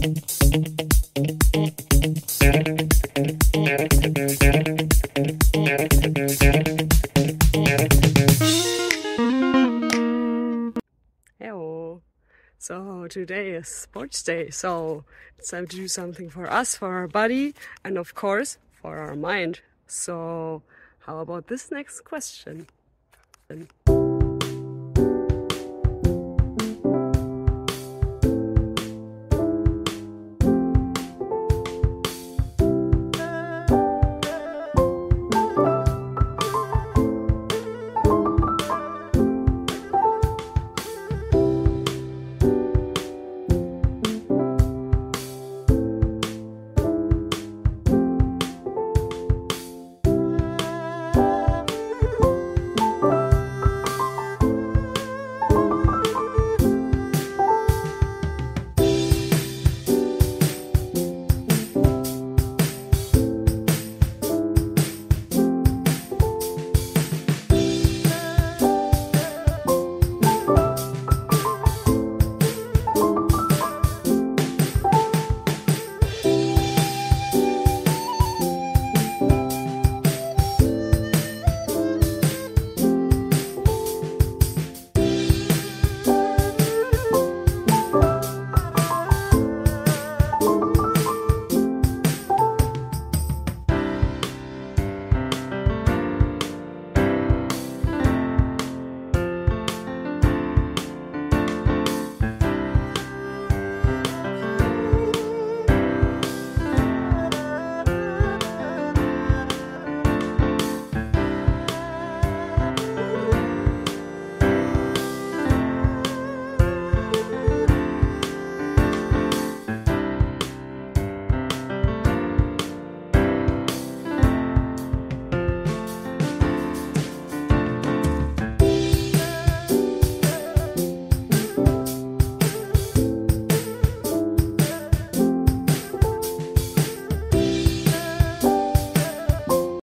Hello. So today is sports day, so it's time to do something for us, for our body, and of course for our mind. So how about this next question?